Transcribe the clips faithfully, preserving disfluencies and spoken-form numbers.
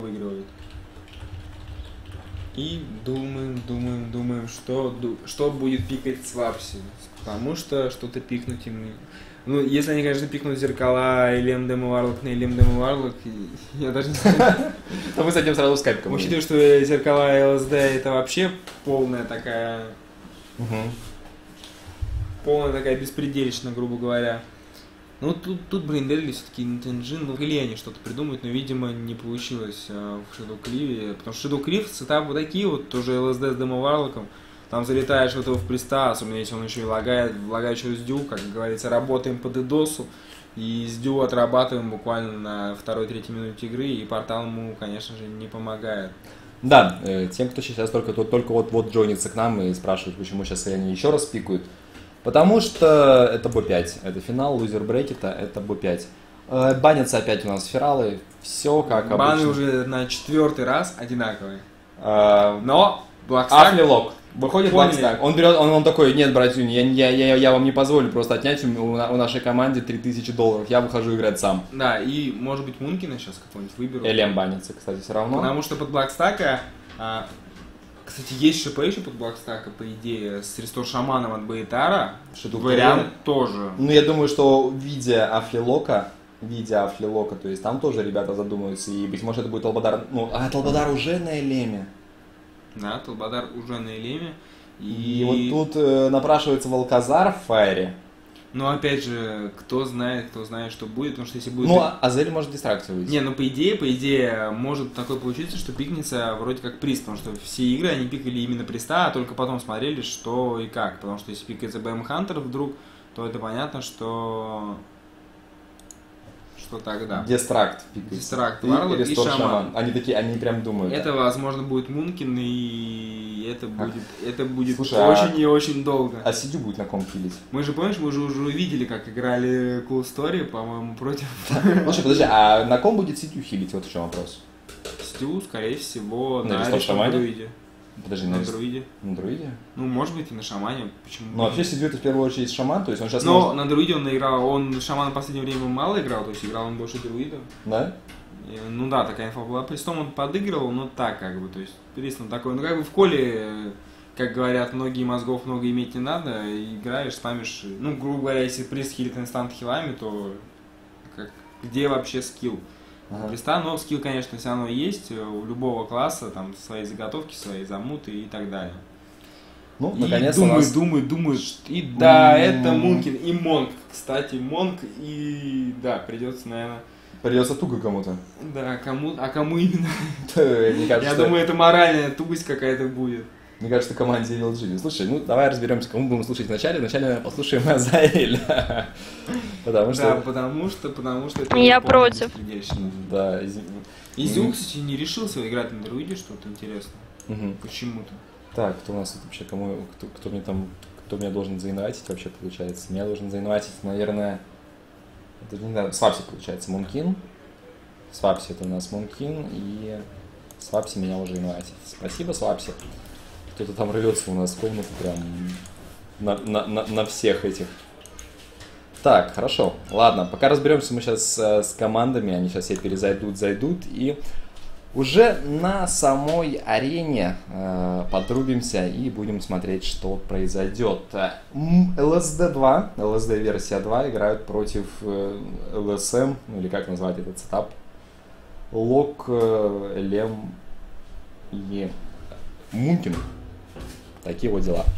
выигрывают. И думаем, думаем, думаем, что, что будет пикать Свапси. Потому что что-то пикнуть им... Ну, если они, конечно, пикнут зеркала или МДМ Варлок на или МДМ Варлок, я даже не знаю. То мы зайдем сразу в скайп. Учитывая, что зеркала и ЛСД это вообще полная такая... Полная такая беспредельщина, грубо говоря. Ну, тут, тут блин, Дедли все-таки Нинтенджин, ну, или они что-то придумают, но, видимо, не получилось а, в Shadow Clive, потому что Shadow Clive сетапы такие вот, тоже ЛСД с демо-варлоком, там залетаешь в этого в приста, особенно если он еще и лагает, лагает через дю, как говорится, работаем по дедосу, и с дю отрабатываем буквально на второй-третьей минуте игры, и портал ему, конечно же, не помогает. Да, э, тем, кто сейчас только, только вот, вот джойнится к нам и спрашивает, почему сейчас они еще раз пикают. Потому что это бэ пять, это финал, лузер брекета, это бэ пять. Э, банятся опять у нас фералы, все как обычно. Баны уже на четвертый раз одинаковые. Э, Но Blackstack, Афлилок, выходит Blackstack, он берет, он, он такой, нет, братюнь, я, я, я, я вам не позволю просто отнять у, у нашей команде три тысячи долларов, я выхожу играть сам. Да, и может быть Мункина сейчас какой-нибудь выберу. Элем банится, кстати, все равно. Потому что под Blackstack... Кстати, есть ШП еще под Blackstack, по идее, с Рестор Шаманом от Бейтара. Вариант тоже. Ну, я думаю, что видя Афлилока, видя Афлилока, то есть там тоже ребята задумаются, и, быть может, это будет Талбадар. Ну, а Талбадар уже на Элеме. Да, Талбадар уже на Элеме. И, и вот тут э, напрашивается Волказар в Файре. Но опять же, кто знает, кто знает, что будет, потому что если будет... Ну, Азель может дистракцию выйти. Не, ну по идее, по идее, может такое получиться, что пикнется вроде как приз, потому что все игры, они пикали именно приста, а только потом смотрели, что и как. Потому что если пикается БМ Хантер вдруг, то это понятно, что... Что тогда? Дистракт. Дистракт, Варлок и, и Шаман. Шаман. Они такие, они прям думают. Это, да. Возможно, будет Мункин, и это будет, это будет Слушай, очень а... и очень долго. А Сидю будет на ком киллить? Мы же, помнишь, мы же уже увидели, как играли Cool Story, по-моему, против... Слушай, подожди, а на ком будет Сидю хилить? Вот в чем вопрос. Сидю, скорее всего, на, на Друиде. Подожди, на, на друиде. На друиде? Ну, может быть, и на шамане. Почему? Ну, вообще Сидю это в первую очередь шаман, то есть он сейчас... Но может... на друиде он играл, он шамана в последнее время мало играл, то есть играл он больше друида. Да? И, ну да, такая инфа была. Пристом он подыгрывал, но так как бы, то есть Прист он такой, ну как бы в коле, как говорят, многие мозгов много иметь не надо, играешь, спамишь, ну, грубо говоря, если Прист хилит инстант хилами, то как, где вообще скилл? Ага. Приста, но скилл, конечно, все равно есть у любого класса, там свои заготовки, свои замуты и так далее. Ну, и наконец думаю, нас... думаю, думаю, и да, это Мункин, и Монк, кстати, Монк, и да, придется, наверное... Придется туго кому-то. Да, кому, а кому именно? Я думаю, это моральная тугость какая-то будет. Мне кажется, команде эл джи. Слушай, ну давай разберемся, кому будем слушать вначале. Вначале послушаем Азаэля. Потому что... Да, потому что, потому что... Я против. Да. Изюм, кстати, не решился играть на друиде, что-то интересно. Почему-то. Так, кто у нас тут вообще, кому, кто, кто мне там, кто меня должен заинвайтить вообще получается? Меня должен заинвайтить, наверное, это не знаю, Свапси получается, Мункин. Свапси это у нас Мункин, и Свапси меня уже инвайтит. Спасибо, Свапси. Кто-то там рвется у нас в комнату прям на, на, на, на всех этих. Так, хорошо, ладно, пока разберемся мы сейчас с, с командами, они сейчас все перезайдут, зайдут, и уже на самой арене э, подрубимся и будем смотреть, что произойдет. эл эс ди два, эл эс ди версия два играют против э, эл эс эм, ну или как назвать этот сетап, Лок, э, Элем и Мункин. Такие вот дела.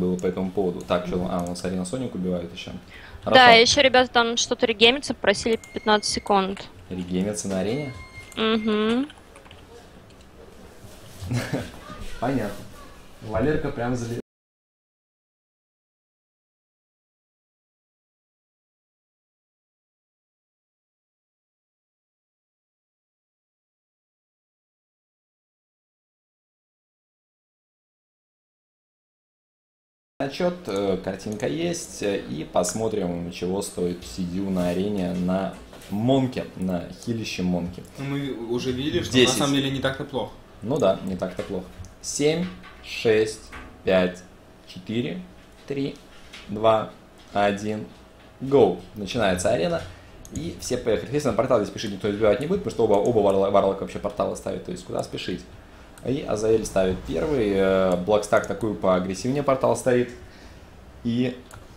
было по этому поводу. Так, что, а, у нас Арена Соник убивают еще. Хорошо. Да, еще ребята там что-то регемиться, просили пятнадцать секунд. Регемиться на арене? Угу. Понятно. Валерка прям залез. Отчет, картинка есть, и посмотрим, чего стоит си ди ю на арене на Монке, на хилище Монке. Мы уже видели, что десять. на самом деле не так-то плохо. Ну да, не так-то плохо. семь, шесть, пять, четыре, три, два, один, go. Начинается арена, и все поехали. Естественно, портал здесь спешить никто избивать не будет, потому что оба, оба варлока вообще порталы ставят, то есть куда спешить. И Азаэль ставит первый, Блэкстак такую поагрессивнее портал стоит. И,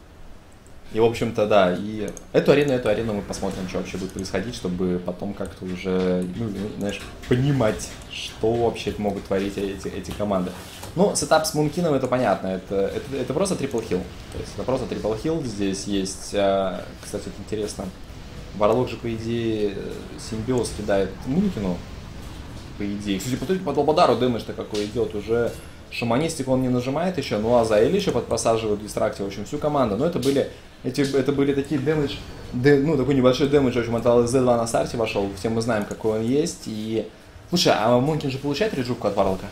и в общем-то, да, и эту арену, эту арену мы посмотрим, что вообще будет происходить, чтобы потом как-то уже, ну, знаешь, понимать, что вообще могут творить эти, эти команды. Ну, сетап с Мункином, это понятно, это, это, это просто трипл хилл. То есть это просто трипл хилл, здесь есть, кстати, это интересно, Варлок же, по идее, симбиоз кидает Мункину. По идее. Кстати, посмотрите, по Долбодару дэмэдж-то какой идет. Уже шаманистик он не нажимает еще, ну а Заэль еще подпросаживают в дистракте, в общем, всю команду. Но это были, эти, это были такие дэмэдж, дэ, ну такой небольшой дэмэдж, в общем, от зет два на старте вошел. Все мы знаем, какой он есть. И... Слушай, а Мункин же получает реджубку от Варлока?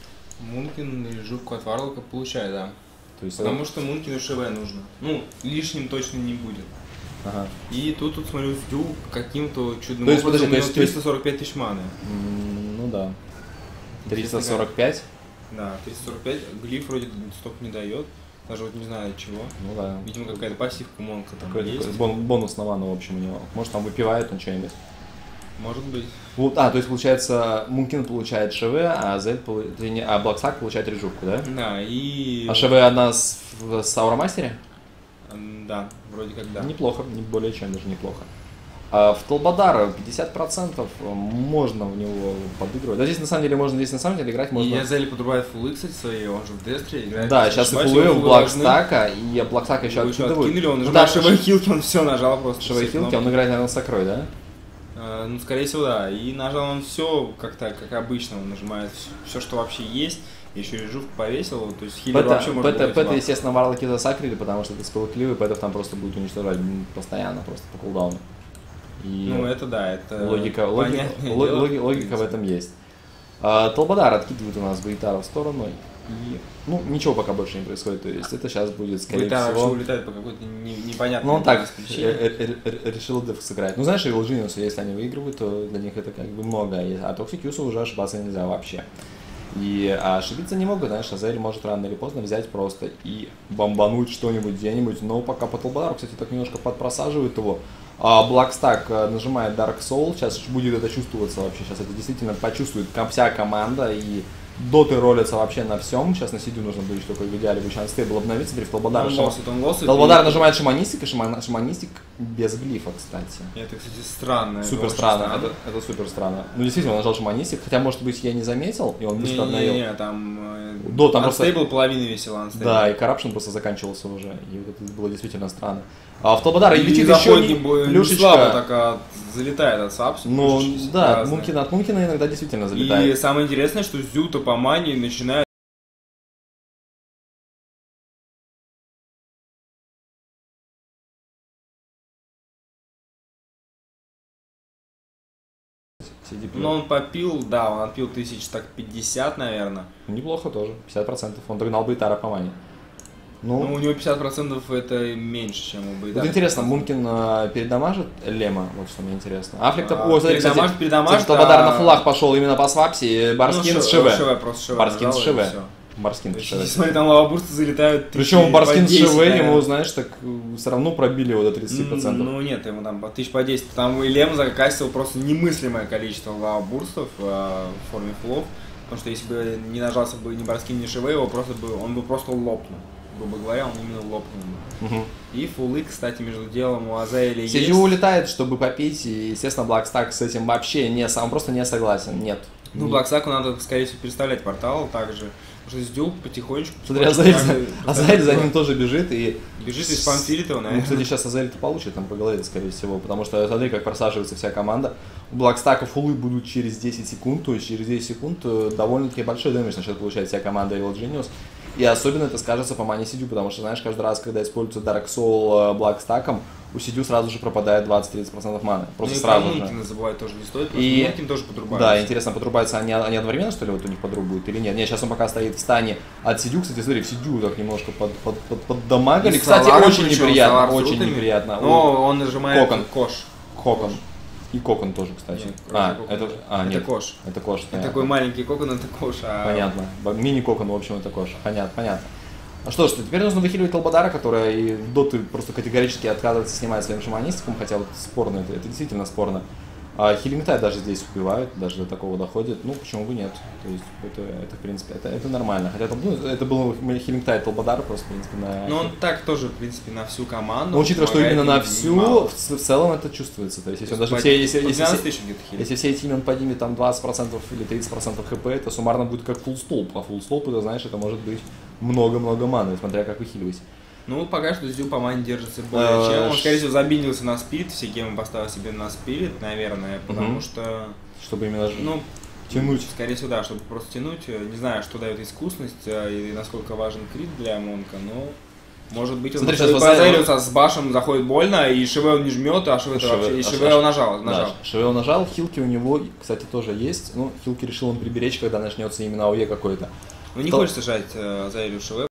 Мункин реджубку от Варлока получает, да. То есть, Потому это... что Мункину ШВ нужно. Ну, лишним точно не будет. Ага. И тут, тут смотрю, Зю каким-то чудным то есть, образом, подожди, то есть, триста сорок пять тысяч маны. Ну да. триста сорок пять? Да, триста сорок пять. Глиф вроде столько не дает. Даже вот не знаю от чего. Ну да. Видимо, какая-то пассивка Монка там Какой есть. Бон, бонус на ману, в общем, у него. Может, там выпивает он что-нибудь. Может быть. Вот, а, то есть, получается, Мункин получает ШВ, а Зель, а Блэкстак получает реджубку, да? Да, и... А ШВ одна с, с Ауромастере? Да, вроде как да. Неплохо, не более чем, даже неплохо. А в Толбадара пятьдесят процентов можно в него подыгрывать. Да, здесь на самом деле можно, здесь на самом деле играть можно. И Зель подрубает фуллы, кстати, свои, он же в Дестре играет. Да, сейчас и фуллы у Блэкстака, и Блэкстака еще откидывают. Откинули, он ну, нажимает да, ШВ хилки, он все нажал просто. ШВ хилки, он играет, наверное, с Сокрой, да? Uh, ну, скорее всего, да. И нажал он все, как-то, как обычно, он нажимает все, что вообще есть. Еще реджувку повесил, то есть хилер вообще может быть. Пэта, естественно, варлоки засакрили, потому что это спылкливый, Пэтов там просто будет уничтожать постоянно, просто по кулдауну. И ну, это да, это логика, логика, логика, логика в этом есть. А, Толбадар откидывает у нас Бейтара в сторону, и, ну, ничего пока больше не происходит, то есть это сейчас будет, скорее Бейтар всего... улетает по какой-то не, непонятной... Ну, он так решил деф сыграть. Ну, знаешь, Evil Genius, если они выигрывают, то для них это как бы много, а Toxic Юсу уже ошибаться нельзя вообще. И а ошибиться не могут, знаешь, Азель может рано или поздно взять просто и бомбануть что-нибудь где-нибудь, но пока по Толбадару, кстати, так немножко подпросаживает его. А Блэкстак нажимает Dark Soul, сейчас будет это чувствоваться вообще, сейчас это действительно почувствует вся команда, и доты ролятся вообще на всем, сейчас на сидю нужно будет только в идеале бы Шанстейбл обновиться, теперь в Толбадар, он лосит, он лосит, Толбадар и... нажимает Шаманистик, и шаман... Шаманистик без глифа, кстати. Это, кстати, странно. Супер странно, странно. Это, это супер странно. Ну, действительно, он нажал Шаманистик, хотя, может быть, я не заметил, и он быстро обновил. Не-не-не, там... Э, До, там просто... половина весила, Unstable. Да, и Corruption просто заканчивался уже, и вот это было действительно странно. А в Толбадар и летит еще не плюшечка. Слабо так а, залетает от Сапси. Ну, да, от Мункина, от Мункина иногда действительно залетает. И самое интересное, что Зюта по мане начинает... Ну, он попил, да, он отпил тысяч так пятьдесят, наверное. Неплохо тоже, пятьдесят процентов. Он догнал Бейтара по мане. Ну, ну, у него пятьдесят процентов это меньше, чем у Бейтара. Вот интересно, Мункин э, передамажит Лема, вот что мне интересно. Аффлик-то, а, о, смотри, передамажит, кстати, передамажит, Толбадар а... на фулах пошел именно по свапсе, Барскин ну, с ШВ. ШВ, просто ШВ. Барскин с ШВ. Все. Барскин с ШВ. Смотри, там лавабурсты залетают. Причем Барскин с ШВ ему, знаешь, так все равно пробили его до тридцати процентов. Ну нет, ему там тысяч по десять. Там и Лем закасил просто немыслимое количество лавабурстов э, в форме фулов. Потому что если бы не нажался бы ни Барскин, ни ШВ, его просто бы, он бы просто лопнул. Грубо говоря, он именно лопнул. Угу. И фулы, кстати, между делом у Азаэля есть. Сидю улетает, чтобы попить, и, естественно, Блэкстак с этим вообще не, он просто не согласен, нет. Ну, Блэкстаку надо, скорее всего, переставлять портал также. Потому Что Зю потихонечку... Смотри, Азель, Азель за ним тоже бежит и... Бежит и спамфилит его, наверное. Ну, кстати, сейчас Азель-то получит там по голове, скорее всего, потому что смотри, как просаживается вся команда. У Блэкстака фуллы будут через десять секунд, то есть через десять секунд довольно-таки большой дэмэдж начнет получать вся команда Evil Genius. И особенно это скажется по мане Сидю, потому что, знаешь, каждый раз, когда используется Dark Soul Блэкстаком, у Сидю сразу же пропадает двадцать-тридцать процентов маны. Просто ну, сразу и же. Мункина забывать тоже не стоит, потому и... Мункин тоже подрубается. Да, интересно, подрубаются они, они одновременно, что ли, вот у них подрубают или нет? Нет, сейчас он пока стоит в стане от Сидю, кстати, смотри, в Сидю так немножко под, под, под, поддамагали. Кстати, очень причем, неприятно, очень неприятно. Но он нажимает Кокон. Кош. Кокон. И Кокон тоже, кстати. Нет, а, кокон. это, а, это нет. Кош. Это Кош. Это такой маленький Кокон, это Кош. А... Понятно. Мини-Кокон, в общем, это Кош. Понятно, понятно. А что ж, теперь нужно выхиливать Талбадара, которая и в доты просто категорически отказывается снимать своим шаманистиком, хотя вот спорно, это, это действительно спорно. А Хилингтай даже здесь убивают, даже до такого доходит, ну почему бы нет, то есть это, это в принципе, это, это нормально, хотя ну, это был Хилингтай Талбадар просто в принципе на... Ну он так тоже в принципе на всю команду. Но учитывая, что именно на всю, в, в целом это чувствуется, то есть если он даже все, если, если, если, если все эти он поднимет там двадцать процентов или тридцать процентов хп, это суммарно будет как фуллстолп, а фуллстолп, это знаешь, это может быть много-много маны, смотря как выхиливать. Ну, пока что Зю по мане держится более чем. Он, скорее всего, забинился на спирит, все гемы поставил себе на спирит, наверное, потому угу. что... Чтобы именно ну, тянуть. Скорее всего, да, чтобы просто тянуть. Не знаю, что дает искусность и насколько важен крит для Монка, но... Может быть, он Азелиуса с башем заходит больно, и Шиве он не жмет, а Шиве вообще... И Шиве он нажал, нажал. Да, Шиве он нажал, хилки у него, кстати, тоже есть. Ну, хилки решил он приберечь, когда начнется именно АОЕ какой-то. Ну, не То... хочется жать Азелию Шиве.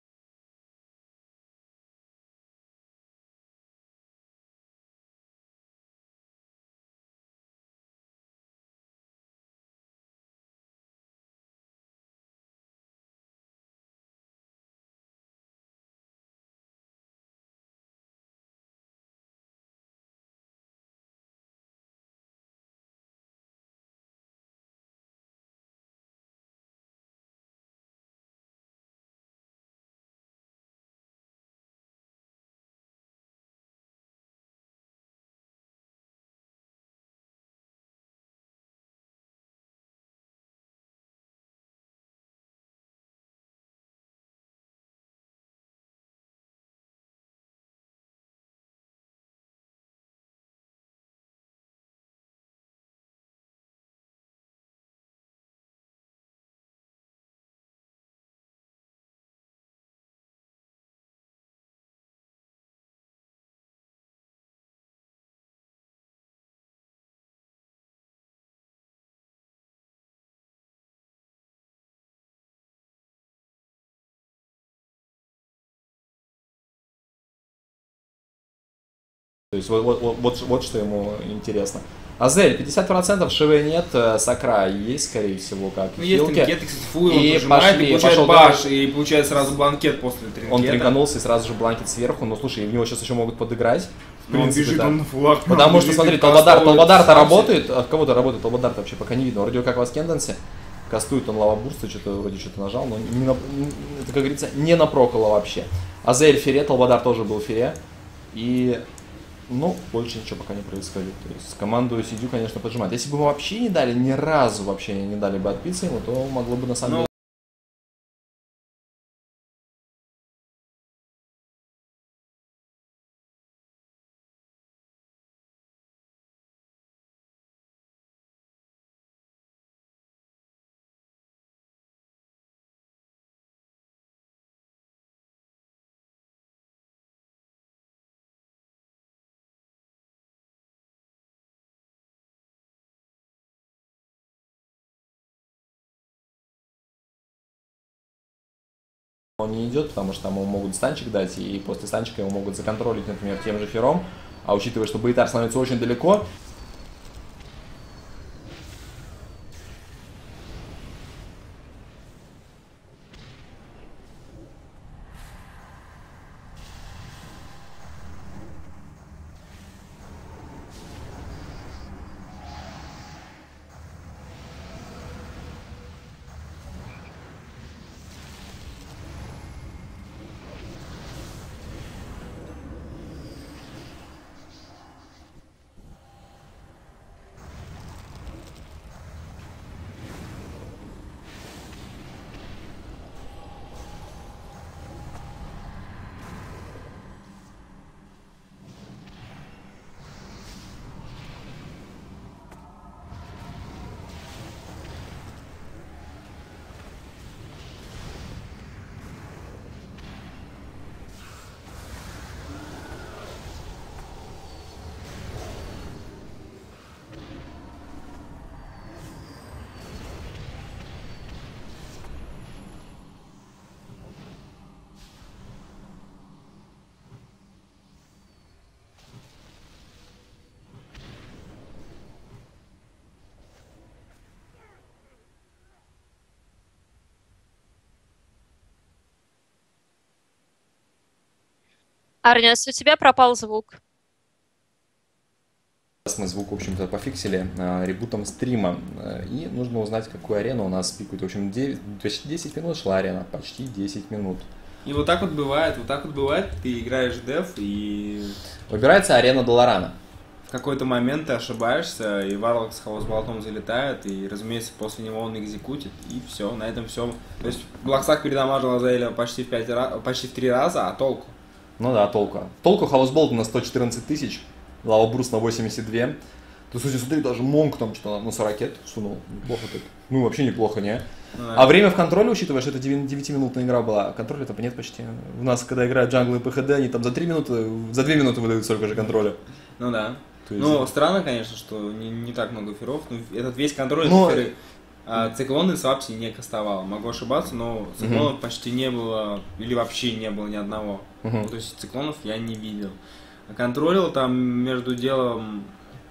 То есть вот, вот, вот, вот что ему интересно. Азель, пятьдесят процентов, Шиве нет, Сакра есть, скорее всего, как ну, есть тринкет, фу, он и прожимает, пошли, и получает пошел баш, и получает сразу бланкет после тринкета. Он тринканулся и сразу же бланкет сверху, но слушай, в него сейчас еще могут подыграть. В принципе, он бежит, да. Он на флаг. Потому что, смотри, Талбадар, Талбадар-то работает, от кого-то работает, Талбадар-то вообще пока не видно. Вроде как в Аскенденсе, кастует он лава бурста, что-то вроде что-то нажал, но не на, это, как говорится, не напрокало вообще. Азель Фере, Талбадар тоже был Фере, и... Ну, больше ничего пока не происходит. То есть команду Сидю, конечно, поджимает. Если бы мы вообще не дали, ни разу вообще не дали бы отбиться ему, то могло бы на самом деле... Он не идет, потому что там ему могут станчик дать, и после станчика его могут законтролить, например, тем же Фером. А учитывая, что Бейтар становится очень далеко, Арнес, у тебя пропал звук. Сейчас мы звук, в общем-то, пофиксили э, ребутом стрима. Э, и нужно узнать, какую арену у нас пикают. В общем, девять, почти десять минут шла арена. Почти десять минут. И вот так вот бывает, вот так вот бывает, ты играешь в деф, и Выбирается арена Долорана. в какой-то момент ты ошибаешься, и Варлок с хаос-болтом залетает, и, разумеется, после него он экзекутит, и все, на этом все. То есть Блаксак передамажил Азаэля почти в, пять раз, почти в три раза, а толку? Ну да, толку. Толку хаос-болт на сто четырнадцать тысяч, Лава Брус на восемьдесят два. Ты, слушай, смотри, даже Монк там что-то на сорок сунул. Неплохо так. Ну, вообще неплохо, не? Да. А время в контроле, учитывая, что это девятиминутная игра была, контроля там нет почти. У нас, когда играют джанглы и ПХД, они там за три минуты, за две минуты выдают столько же контроля. Ну да. То есть- Ну, странно, конечно, что не, не так много феров. Ну, этот весь контроль Но- это феры. А циклоны Свапси не кастовал. Могу ошибаться, но циклонов Мгм. почти не было, или вообще не было ни одного. Мгм. Ну, то есть циклонов я не видел. Контролил там между делом,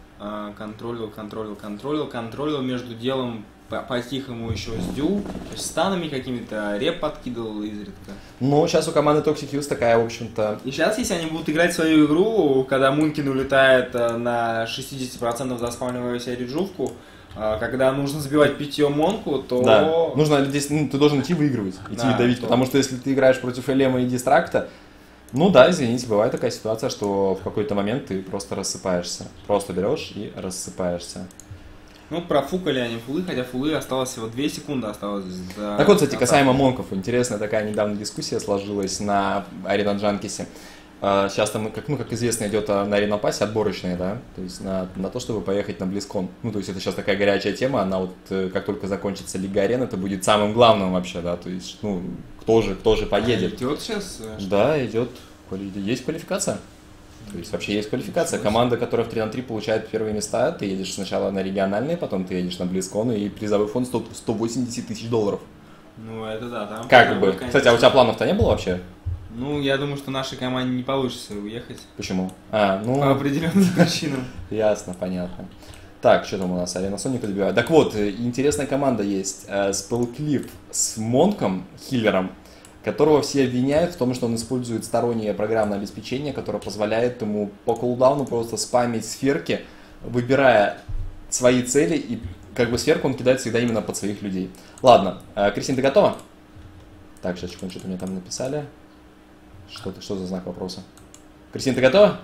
а, контролил, контролил, контролил, контролил между делом по- по-тихому еще с дю, то есть станами какими-то, реп подкидывал изредка. Ну, сейчас у команды Toxic Youth такая, в общем-то... И сейчас, если они будут играть свою игру, когда Мункин улетает э, на шестьдесят процентов заспавнивая себе реджувку, э, когда нужно забивать питьем Монку, то... Да, нужно здесь, ну, ты должен идти выигрывать, идти Да, и давить, то- потому что если ты играешь против Элема и Дистракта, ну да, извините, бывает такая ситуация, что в какой-то момент ты просто рассыпаешься. Просто берешь и рассыпаешься. Ну, профукали они фулы, хотя фулы осталось всего две секунды осталось. До Так вот, кстати, конца. касаемо монков, интересная такая недавно дискуссия сложилась на Арена Джанкисе. А, Сейчас там, как, ну, как известно, идет а, на Арена Пассе отборочные, да, то есть на, на то, чтобы поехать на Близкон. Ну, то есть это сейчас такая горячая тема, она вот, э, как только закончится Лига Арен, это будет самым главным вообще, да, то есть, ну, кто же, кто же поедет. Идет сейчас? э, что- Да, идет, квали- есть квалификация. То есть вообще есть квалификация. Команда, которая в три на три получает первые места, ты едешь сначала на региональные, потом ты едешь на Близкон, и призовой фонд сто, сто восемьдесят тысяч долларов. Ну, это да, там... Как прям, бы. конечно, Кстати, а у тебя планов-то не было вообще? Ну, я думаю, что нашей команде не получится уехать. Почему? А, ну, По определенным причинам. ясно, понятно. Так, что там у нас? Арена Соника добивает. Так вот, э, интересная команда есть. Э, Спелклиф с Монком, хиллером, которого все обвиняют в том, что он использует стороннее программное обеспечение, которое позволяет ему по кулдауну просто спамить сферки, выбирая свои цели, и как бы сферку он кидает всегда именно под своих людей. Ладно, э, Кристина, ты готова? Так, сейчас секунду, что-то мне там написали. Что, что за знак вопроса? Кристина, ты готова?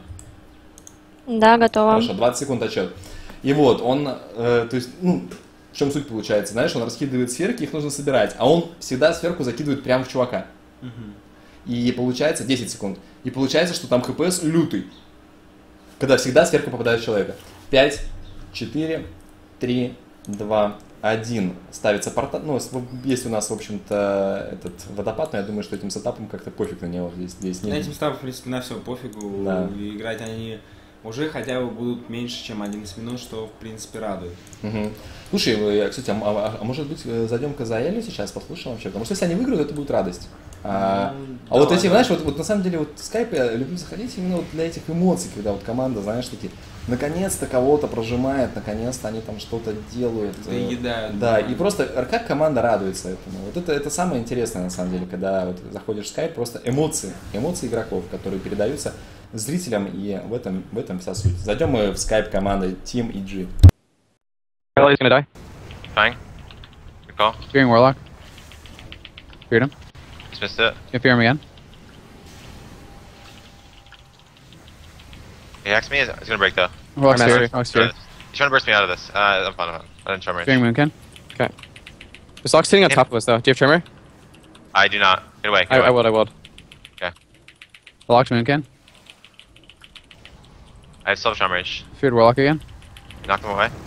Да, готова. Хорошо, двадцать секунд отчет. И вот, он, э, то есть, ну, в чем суть получается, знаешь, он раскидывает сферки, их нужно собирать, а он всегда сферку закидывает прямо в чувака. И получается, десять секунд, и получается, что там ХПС лютый, когда всегда сферка попадает в человека. пять, четыре, три, два, один. Ставится портал, ну, с- есть у нас, в общем-то, этот водопад, но я думаю, что этим сетапом как-то пофиг на него здесь, здесь На не... этим ставам, в принципе, на все пофигу. Да. И играть они уже хотя бы будут меньше, чем одиннадцать минут, что, в принципе, радует. Мгм. Слушай, э, кстати, а, а- а может быть э, зайдем-ка за Элли сейчас, послушаем вообще? Потому что если они выиграют, это будет радость. А, Ну, а вот давай, эти, давай. знаешь, вот, вот на самом деле вот в скайп я люблю заходить именно вот для этих эмоций, когда вот команда, знаешь, такие, наконец-то кого-то прожимает, наконец-то они там что-то делают. э, Доедают, Да, да. и просто э, как команда радуется этому. Вот это, это самое интересное на самом деле, когда вот заходишь в скайп, просто эмоции, эмоции игроков, которые передаются зрителям, и в этом, в этом вся суть. Зайдем мы в скайп команды Team и джи. Ellie's gonna die. Fine. Good call. Fearing Warlock. Feared him. Dismissed it. Gonna fear him again. He hacks me. He's he's gonna break though. Warlock's I'm feared. out. Warlock's He's trying feared. to- he's trying to burst me out of this. Uh, I'm fine. I'm fine. I didn't charm range. Fearing Moonkin. Okay. This lock's sitting on top of us though. Do you have Tremor? I do not. Get away. Get I, away. I would, I would. Warlock's Moonkin. I still have charm range. Feared Warlock again. Knock him away.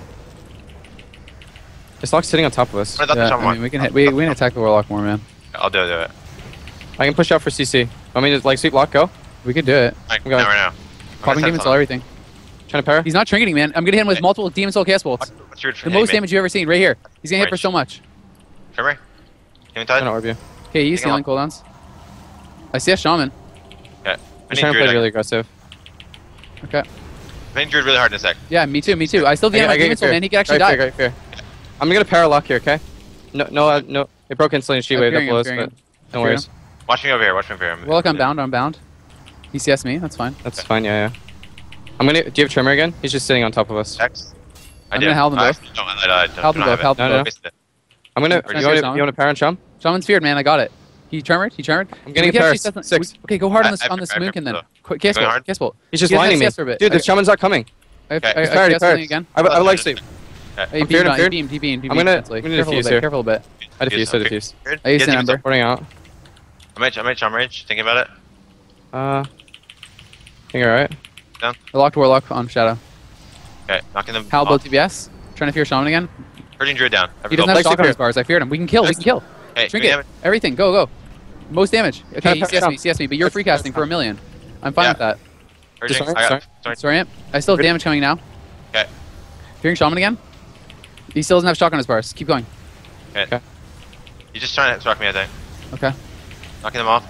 This lock's sitting on top of us. I thought the Yeah, charm I one. mean, we can hit, we, we can attack the Warlock more, man. I'll do it. Do it. I can push out for C C. I mean, like sweep lock, go. We could do it. Right, Okay. now, right now. I'm Popping gonna Demon set Soul, on. everything. Trying to para. He's not trinketing, man. I'm gonna hit him with Okay. multiple Demon Soul cast bolts. What- What's your The most damage you've ever seen, right here. He's gonna hit for Range. so much. Tremor. Healing I'm tide. gonna orb you. Okay, he's Take him stealing cooldowns. I see a shaman. Okay. I I'm need trying to Druid. play I- really aggressive. Okay. I need Druid really hard in a sec. Yeah, me too, me too. I still I, V M I my get Demon Soul, fear. man. He could actually Great die. fear, great fear. I'm gonna para lock here, okay? No, no, uh, no. It broke instantly and she I'm waved up fearing him, below us, fearing but him. no fearing worries. Watch me over here. Watch me over here. I'm- Warlock, I'm bound, I'm bound. He C S me. That's fine. That's fine. Yeah, yeah. I'm gonna. Do you have Tremor again? He's just sitting on top of us. X. I I'm do. gonna help them I both. actually don't, I, I don't, Help them don't both, have help it. them both. Wasted it. I'm gonna. Can I You say want, something? you want a power and chum? Shaman's feared, man. I got it. He tremored. He tremored. I'm getting We a can power. actually set them- Six. we- Okay, go hard on I- this I on this prefer- I Moonkin then. prefer- Quick, Case Going bolt. hard? Case bolt. He's just You guys lining have me. C S for a bit. Dude, the I- shamans are coming. I have, Okay. I, I, He's I tired, C he's S tired. something again. I have, I have a light Okay. sleep. Hey, I'm beamed feared, I'm on, he feared. beamed, he beamed, he I'm beamed gonna- mentally. I'm gonna Careful a defuse bit, here. careful a bit. I defuse. I Okay. defuse. Good. I used Get an demons ember. up. Porting out. I'm at, I'm at Charm Rage, thinking about it. Uh. Think alright. I locked Warlock on Shadow. Okay, knocking them Hal off. both T B S. Trying to fear Shaman again. Hurting Druid down. He doesn't have Legs shock on fear. his bars. I feared him. We can kill. We can kill. Okay, Shrink give me it. damage. Everything. Go, go. Most damage. Okay, Try to he press C S me, jump. C S me, but you're free casting for a million. I'm fine Yeah. with that. Urging. Sorry, I got, sorry. Sorry, Amp. I still have damage coming now. Okay. Fearing Shaman again. He still doesn't have shock on his bars. Keep going. Okay. Okay. He's just trying to struck me, I think. Okay. Knocking them off.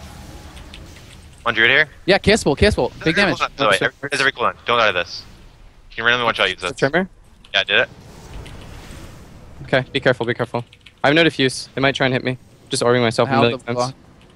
One Druid here. Yeah, Kissable, Kissable. Big damage. By the way, every- there's every cooldown. Don't die to this. Can you randomly one shot use this? Tremor? Yeah, I did it. Okay, be careful, be careful. I have no diffuse. They might try and hit me. Just orbing myself a Hal million the times. block.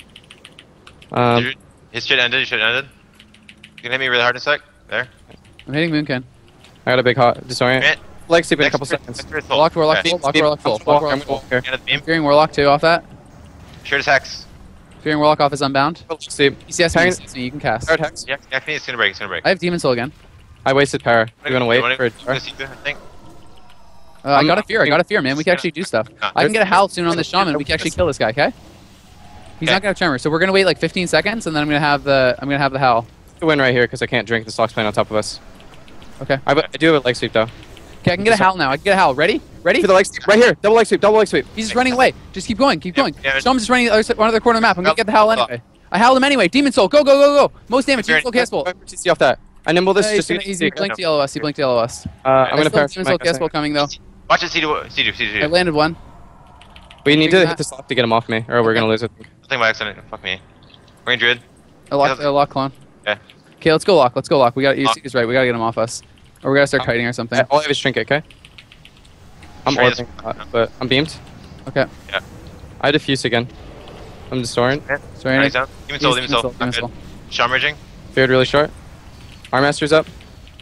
Um, Did you- His shit ended, his shit ended. You can hit me really hard in a sec. There. I'm hitting Moonkin. I got a big hot disorient. Grant, Leg sleep in a next couple Druid- seconds. next Druid full. Warlock, Warlock, Okay. full. Lock Speed- Warlock full. I'm Lock walk- Warlock I'm full. walk here. Hand of beam. Fearing Warlock too off that. Sure as hex. Fearing Warlock off is unbound. Sleep. He C S me, Hang- he C S me, you can cast. Third hex. Yeah, yeah, it's gonna break, it's gonna break. I have Demon Soul again. I wasted power. You wanna wait for a I'm jar? gonna see you, I think. Uh, I I'm- got a fear, I got a fear, man. We can actually do stuff. I can get a howl soon on this Shaman. We can actually kill this guy, okay? He's Okay. not gonna have tremor, so we're gonna wait like fifteen seconds, and then I'm gonna have the I'm gonna have the howl. To win right here because I can't drink. The Slock's playing on top of us. Okay. I, have a- I do have a leg sweep though. Okay, I can get a howl now. I can get a howl. Ready? Ready? For the leg sweep right here. Double leg sweep. Double leg sweep. He's just running away. Just keep going. Keep Yeah, going. yeah. Shaman's just running the other side- one other corner of the map. I'm gonna Oh, get the howl oh. anyway. I howled him anyway. Demon Soul. Go, go, go, go. Most damage. Demon Very- Soul cast bolt. Go for T C off that. I nimble this Uh, he's just to gonna, get he's T C. he blinked to yellow us. He blinked to yellow us. Uh, I'm I gonna still have perish. Demon Soul cast bolt coming though. Watch it, C two, C two, C two. I landed one. We need to Figure hit the Slock to get him off me, or we're Okay. gonna lose it. Nothing by accident. Fuck me. Green Druid. I locked, I locked clone. Okay. Okay, let's go lock. Let's go lock. We got. You Lock. see this right? We gotta get him off us, or we gotta start Um, kiting or something. All I have is trinket, okay? I'm Shrink is- orbing, uh, but I'm beamed. Okay. Yeah. I diffuse again. I'm distorting. Sorry, Nice Nick. down. Demon Soul, He's Demon Soul. Demon Not Soul. good. Charm Raging. Feared really short. Armmaster's up.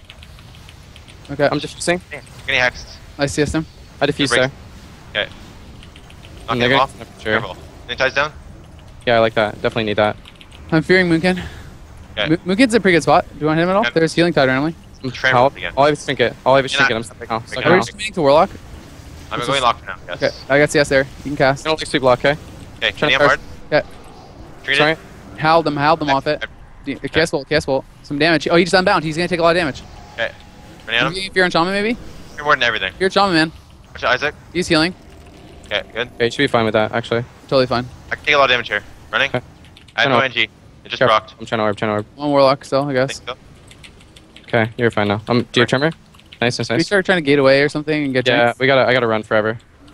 Okay. I'm diffusing. Yeah. Getting hexed. I C S him. I diffuse break. there. Knocking they're him gonna- off. Sure. Careful. Any ties down? Yeah, I like that. Definitely need that. I'm fearing Moonkin. Okay. Mo- Moonkin's a pretty good spot. Do you want to hit him at all? Yeah. There's healing tide randomly. I'm Try and All roll again. all I have is trinket. All I have is You're trinket. not- I'm stuck now. Stuck Okay. Are we now. just committing to Warlock? I'm This going is- lock now. Yes. Okay. I got C S there. You can cast. No leg sweep block, okay? Okay. Trying Can to you hard? Yeah. Treat Sorry. it. Howled them. Howled them off it. D- Cast bolt. Cast bolt. Some damage. Oh, he just unbound. He's gonna take a lot of damage. Okay. Running You at him. getting fear on Shaman maybe? You're more than everything. Fear Shaman, man. Watch out, Isaac. He's healing. Okay, good. Okay, you should be fine with that, actually. Totally fine. I can take a lot of damage here. Running. Okay. I have I know. no N G. It just Careful. rocked. I'm trying to orb, trying to orb. One Warlock still, I I guess. think so. Okay, you're fine now. Um, do you have tremor? Nice, nice, Should we nice. start trying to gate away or something and get Yeah, drinks? we gotta, I gotta run forever.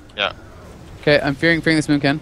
Okay, I'm fearing fearing this Moonkin.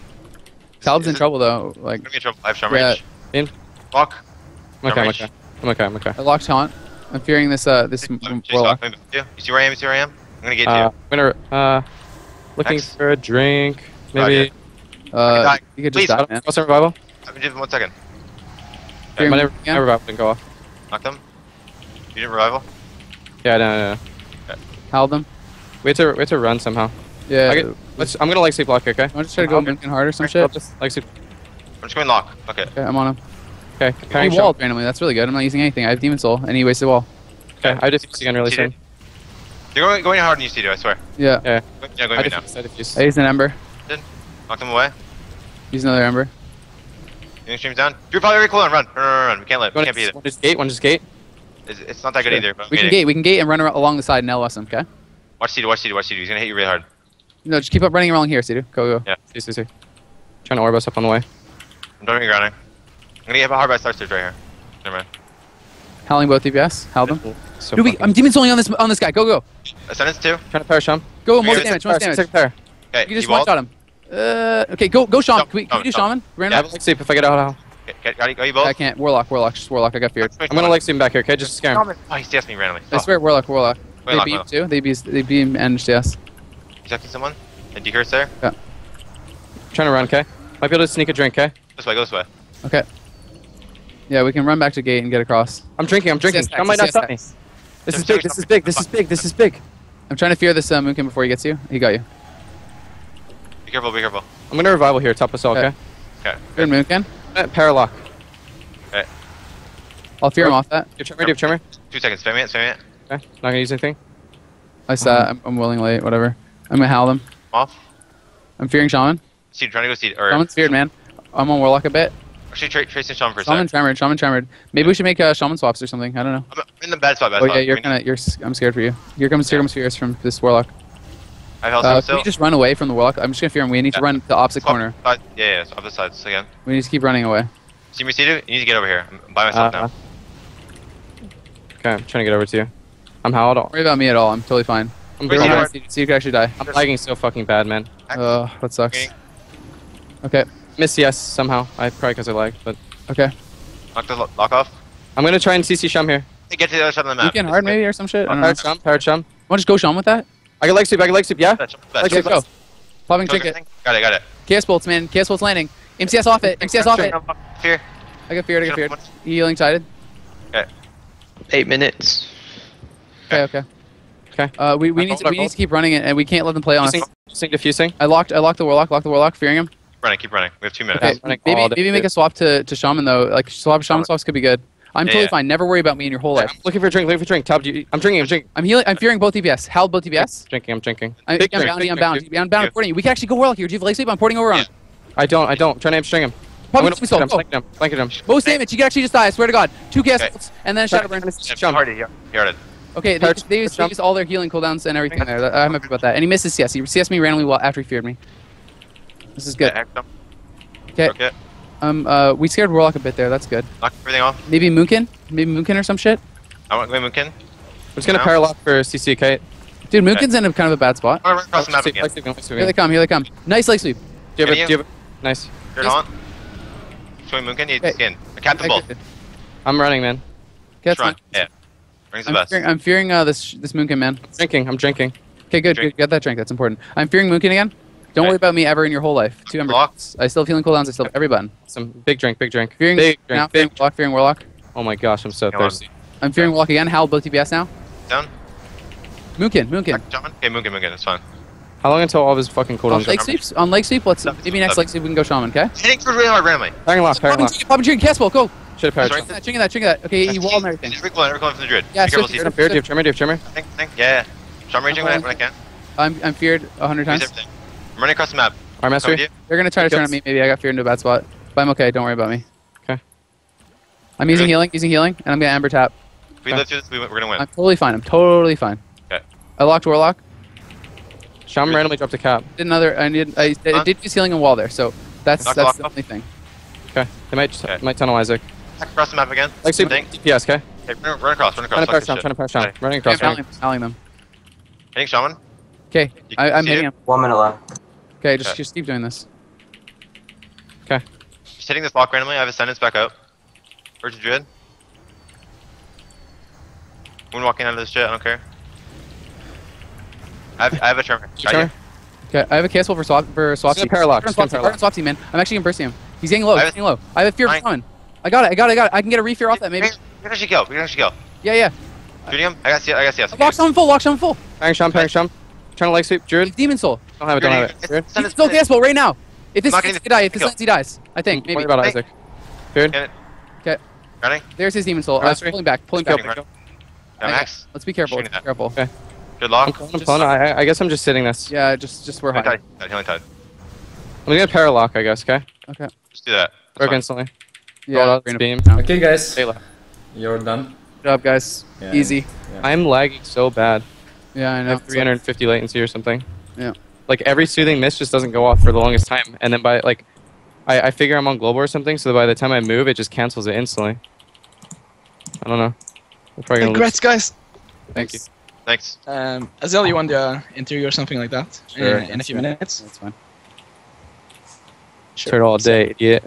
Talb's Is in it- trouble though. Like, I'm gonna get in trouble. I have Charm Yeah. Rage. In. Walk. I'm okay, I'm Range. okay. I'm okay, I'm okay. I locked taunt. I'm fearing this uh this m- Chase Warlock. off. Maybe you. You see where I am? You see where I am? I'm gonna get Uh, you. I'm gonna, uh, looking Next. for a drink. Oh, Maybe. Uh, die. you could just Please. die, man. What's our revival? I'm gonna give him one second. Fearing My, never, Moonkin. my revival didn't go off. Knock them. You didn't revival? Yeah, no, no, no. Howled them. We have to, we have to run somehow. Yeah. I get, let's, I'm gonna like sleep block, okay? I'm just trying to go Okay. Moonkin hard or some I'll shit. just like sleep. I'm just going lock. Okay. Okay, I'm on him. Okay, He carrying walled shot. randomly. That's really good. I'm not using anything. I have Demon Soul, and he wasted wall. Okay, I just again really See soon. it? You're going, going harder than you used to do, I swear. Yeah. Yeah, Yeah, going I me now. diffuse, I diffuse. I used an Ember. Knock them away. Use another Ember. Getting streams down. Drew probably very cool and run. Run, run, run. We can't live. We One can't beat it. one just gate, one just gate. It's, it's not that good either. But We can getting- gate. We can gate and run ar- along the side and L S him. Okay. Watch C two, watch C two, watch C two. He's gonna hit you really hard. No, just keep up running along here, Sidu. Go, go. Yeah. See, see, see. Trying to orb us up on the way. I'm doing grounding. I'm gonna get hit hard by Star Surge right here. Never mind. Howling both D P S. Howled them. So Dude, we, fucking- I'm Demon Souling on this on this guy. Go, go. Ascendance two. trying to perish him. Go. Three Most hits. damage. Most damage. Second pair. Okay, You can just he one walled. shot him. Uh, okay, go, go, Shaman. No, Can we, can no, we do no. Shaman? I Random? have like sleep if I get out. How? Get, get, got, you, got you both? I can't. Warlock, Warlock, just Warlock. I got feared. I'm gonna like sleep back here, okay? Just scare him. Oh, he C S'd me randomly. I swear, Warlock, Warlock. Wait, They lock, beam lock. too. They beam. They beam and C S. He's attacking someone. And Decurse there. Trying to run, okay? Might be able to sneak a drink, okay? This way, go this way. Okay. Yeah, we can run back to gate and get across. I'm drinking, I'm drinking. C S X, Shaman might not C S stop me. X. This is big, this is big, this is big, this is big. I'm trying to fear this uh, Moonkin before he gets you. He got you. Be careful, be careful. I'm gonna revival here, top us all, okay? Okay. Good Moonkin. Uh, Paralock. Okay. I'll fear him off that. Do you have Tremor? Do you have Tremor? Two seconds. Spam it, spam it. Okay. Not gonna use anything. I saw. I'm, I'm willing late. Whatever. I'm gonna howl them. Off. I'm fearing Shaman. Seed, trying to go seed. Or Shaman's feared, man. I'm on Warlock a bit. actually, tra tracing Shaman for a Shaman sec. tremored. Shaman tremored. Maybe we should make uh, Shaman swaps or something. I don't know. I'm in the bad spot, bad Oh spot. yeah, you're Green. kind of. You're. s- I'm scared for you. Here comes. Here comes fears from this Warlock. I have health Uh, uh, can still. we just run away from the Warlock? I'm just gonna fear him. We need to Yeah. run to the opposite Swap corner. side- Yeah, yeah, yeah. Opposite sides again. We need to keep running away. See me seated? You need to get over here. I'm by myself Uh, now. Okay, I'm trying to get over to you. I'm howled. Don't worry about me at all. I'm totally fine. I'm, Wait, I'm, you I'm, are- So you could actually die. I'm lagging so fucking bad, man. Uh, that sucks. Okay. Okay. Miss yes somehow. I probably because I lagged, but Okay. Knock the lo- lock off. I'm gonna try and C C Shum here. Hey, get to the other side of the map. Weekend hard maybe or some shit. I don't know. Parrot Shum, Parrot Shum. Want to just go Shaman with that? I got leg sweep. I got leg sweep. Yeah. Best, best. Like, Let's go. Popping Got trinket. it, got it. K S bolts, man. K S bolts landing. M C S off it. M C S off it. Fear. I got feared. I got feared. Healing tided. Eight minutes. Okay. Okay. Okay. Uh, we we I need hold, to I we need hold. to keep running it, and we can't let them play on us. Diffusing, diffusing, diffusing. I locked I locked the Warlock. Locked the Warlock. Fearing him. Running, keep running. We have two minutes. Okay. running Maybe all day, maybe make dude. a swap to to Shaman though. Like swap Shaman swaps could be good. I'm Yeah, totally yeah. fine. Never worry about me in your whole I'm life. looking for a drink. Looking for a drink. Tab, do you, I'm drinking. I'm drinking. I'm healing. I'm fearing both D P S. Hal both D P S. Drinking. I'm drinking. I'm, Big I'm drink, bounty. big I'm drink, bound. dude. I'm bound. Yeah. Reporting you. We can actually go Warlock here. Do you have leg sweep? I'm porting over on him. I don't. I don't. Trying to hamstring him. I'm Pop gonna him. Go. I'm Go. flanking him. Flanking him. Most damage. You can actually just die. I swear to God. Two cast Okay. bolts and then a shadow burn. Yeah, Jump. Hardy, yeah. He heard it. Okay, they, Parrot- they, use, they jump. use all their healing cooldowns and everything there. That- I'm happy about that. And he misses C S. He C S me randomly while after he feared me. This is good. Yeah, act up. Okay. Okay. Um. Uh. We scared Warlock a bit there. That's good. Knock everything off. Maybe Moonkin. Maybe Moonkin or some shit. I want Moonkin. I'm just gonna No. paralock for C C, Kate. Dude, Moonkin's in a kind of a bad spot. I'm gonna run across the map Leg again. sweep, leg sweep, Here they leg sweep. come. Here they come. Nice leg sweep. Do you have a, Can do you have a, nice. Turn Yes. on. Showing Moonkin, need Okay. skin. I capped them both. Okay, I'm running, man. that's Run. fine. Yeah. Rings the I'm best. fearing, I'm fearing uh, this this Moonkin man. Drinking. I'm drinking. Okay, good, Drink. good. Get that drink. That's important. I'm fearing Moonkin again. Don't Okay. worry about me ever in your whole life. Two Ember. Block. I still have healing cooldowns. I still have every button. Some big drink. Big drink. Fearing big now. drink. Fearing Big. Warlock. Fearing Warlock. Oh my gosh, I'm so Come on. thirsty. I'm fearing Warlock again. Howl both T P S now. Down. Moonkin. Moonkin. Back, Shaman. Okay, Moonkin, Moonkin. It's fine. How long until all of his fucking On cooldowns leg are? sweeps. On leg sweep. Let's maybe next leg sweep we can go Shaman. Okay. Hitting for really hard randomly. Pairing lock. Pairing Popping lock. trigger. Popping trigger. Cast ball. Go. Should have parried. Sorry. Shum. That, trigger that. Trigger that. Okay. He walled and everything. Every clone, every clone from the Druid. Yeah, Be careful, so- Caesar. Do you have Tremor? Do you have Tremor? Think, think. Yeah, yeah. Shaman raging when I, when I can. I'm I'm feared a hundred Use times. everything. I'm running across the map. Arm Come with mastery. you. They're gonna try to turn on Kills. me. Maybe I got feared into a bad spot, but I'm okay. Don't worry about me. Okay. I'm using Good. healing. Using healing, and I'm gonna Amber tap. If we Okay. live through this, we, we're gonna win. I'm totally fine. I'm totally fine. Okay. I locked Warlock. Shum Good. randomly dropped a cap. Did another. I did. I, I Huh? did use healing and wall there, so that's Knock that's Lock the off. only thing. Okay. They might Okay. might tunnel Isaac. Back across the map again. Like sweep. Think. D P S. Okay. Okay, run, run across, run Trying across. to Fuck parry this Shum. shit. Trying to parry Shum. Okay. Running Okay, I'm across. Running. howling, howling them. Hitting Shaman. Okay, You I, can I'm see hitting it? him. One minute left. Okay, just Okay. just keep doing this. Okay. Just hitting this block randomly. I have Ascendance back up. Where's the Druid? Moon walking out of this shit. I don't care. I have, I have a Tremor. Got you. Tremor. Okay, I have a K S for swap for swap. Just gonna paralock, just gonna paralock. Swap team, man. I'm actually gonna burst him. He's getting low. I He's have- getting low. I have a fear of Fine. summon. I got it. I got it. I got it. I can get a refear off that maybe. We can actually kill. We can actually kill. Yeah, yeah. Shooting him. I got C. I got C S. Lock someone full. Lock someone full. Parrying Shum. Parrying Shum. Trying to leg sweep. Druid. Demon soul. Don't have it. Don't have it. Druid. Send Demon soul K S right now. If this Not Lancey getting- die, if this kill. Lancey dies, I think Worry maybe. about Think. Isaac. Druid. Get it. Okay, Running. there's his demon soul. Uh, Mastery. pulling back. Pulling Kill, back. Running, kill. Yeah, Okay, Max. Let's be careful. Let's Shooting be careful. Okay. Good I'm lock. pulling, I'm pulling. I, I guess I'm just sitting this. Yeah, just just we're Healing high. tide. Tide, Healing tide. I'm gonna paralock, I guess. Okay. Okay. Just do that. That's Broke fine. instantly. Yeah. Roll out bring this it beam. down. Okay, guys, Ayla. you're done. Good job, guys. Yeah. Easy. I'm lagging so bad. Yeah, I I know. have three hundred fifty latency or something. Yeah. Like every soothing mist just doesn't go off for the longest time, and then by like, I, I figure I'm on global or something, so that by the time I move, it just cancels it instantly. I don't know. We're probably gonna Congrats, guys. Thank you. Thanks. Um, Azel, you want the interview or something like that Sure. in, in a few minutes? That's fine. Sure. Turn all day, idiot.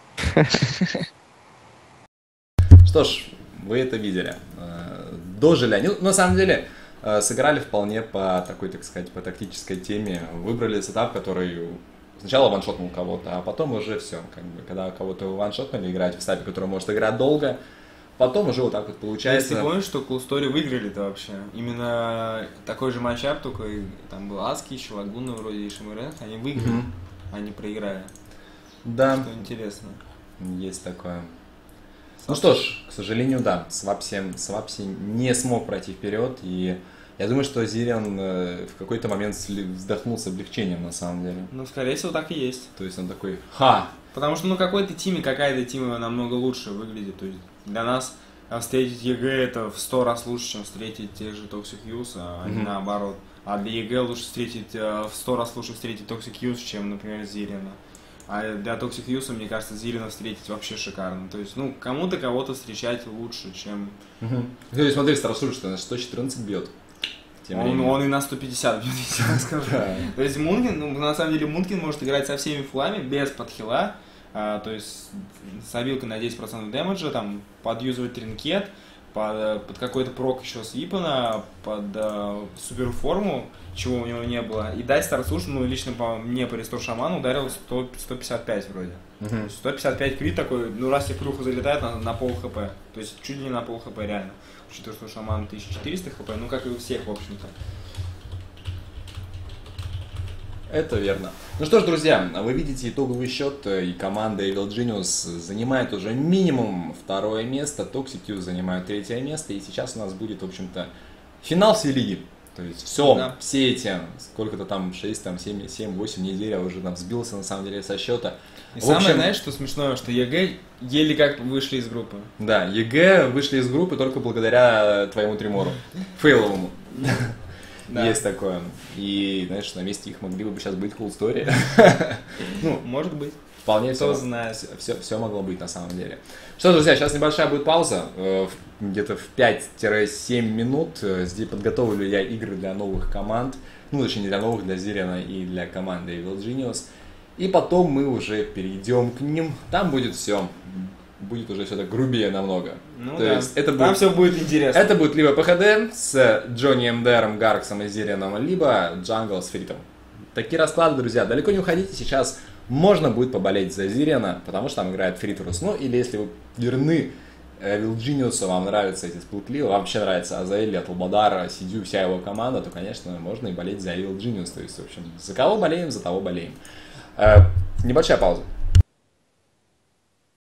Что ж, вы это видели. Э, Дожили они. Ну, на самом деле, э, сыграли вполне по такой, так сказать, по тактической теме. Выбрали сетап, который сначала ваншотнул кого-то, а потом уже все. Как бы, когда кого-то ваншотнули, играть в стапе, который может играть долго, потом уже вот так вот получается. Если помнишь, что Cool Story выиграли-то вообще? Именно такой же матчап, только там был Аски, еще Лагуна вроде и Шимурен, они выиграли, mm-hmm. они проиграли. Да. Что интересно. Есть такое. Ну что ж, к сожалению, да, Свапси, Свапси не смог пройти вперед, и я думаю, что Зириан в какой-то момент вздохнул с облегчением, на самом деле. Ну, скорее всего, так и есть. То есть он такой, ха! Потому что, ну, какой-то тиме, какая-то тима намного лучше выглядит. То есть для нас встретить ЕГЭ это в сто раз лучше, чем встретить тех же Toxic Youth, а не mm-hmm. наоборот. А для ЕГЭ лучше встретить, в сто раз лучше встретить Toxic Youth, чем, например, Зириана. А для Toxic Youth, мне кажется, Зирина встретить вообще шикарно. То есть, ну, кому-то кого-то встречать лучше, чем... Угу. То есть, смотри, Старосур, что на сто четырнадцать бьет. Он, он и на сто пятьдесят бьет, я скажу. То есть, Мункин, ну, на самом деле, Мункин может играть со всеми фулами, без подхила. А, то есть, с обилкой на десять процентов дэмэджа, там, подюзывать тринкет, под, под какой-то прок еще с Випана, под uh, суперформу, чего у него не было. И дать Старсуш, ну, лично по мне, по рестор шаману, ударил сто, сто пятьдесят пять вроде. Uh-huh. сто пятьдесят пять крит такой, ну, раз тебе плюха залетает на, на пол хп. То есть, чуть ли не на пол хп, реально. Учитывая, что шаман тысяча четыреста хп, ну, как и у всех, в общем-то. Это верно. Ну что ж, друзья, вы видите итоговый счет, и команда Evil Genius занимает уже минимум второе место, Toxic Youth занимает третье место, и сейчас у нас будет, в общем-то, финал всей лиги. То есть все, да. все эти, сколько-то там, шесть, там, семь, восемь недель, я уже там сбился на самом деле со счета. И в самое, общем, знаешь, что смешное, что ЕГЭ еле как вышли из группы. Да, ЕГЭ вышли из группы только благодаря твоему тримору, фейловому. Да. Есть такое. И, знаешь, на месте их могли бы сейчас быть Cool Story. Ну, может быть. Вполне Кто все, знает. Все, все могло быть на самом деле. Что, друзья, сейчас небольшая будет пауза. Где-то в пять-семь минут. Здесь подготовлю я игры для новых команд. Ну, точнее, не для новых, для Зириана и для команды Evil Genius. И потом мы уже перейдем к ним. Там будет все. Будет уже все так грубее намного. Ну То да, есть это там будет, все будет интересно. Это будет либо ПХД с Джонни МДРом, Гарксом и Зирианом, либо Джангл с Фритом. Такие расклады, друзья. Далеко не уходите, сейчас можно будет поболеть за Зириана, потому что там играет Фритрус. Ну, или если вы верны Evil Genius, вам нравятся эти сплутли, вам вообще нравится Азаэль, Атлбадара, Сидю, вся его команда, то, конечно, можно и болеть за Evil Genius. То есть, в общем, за кого болеем, за того болеем. Э, небольшая пауза.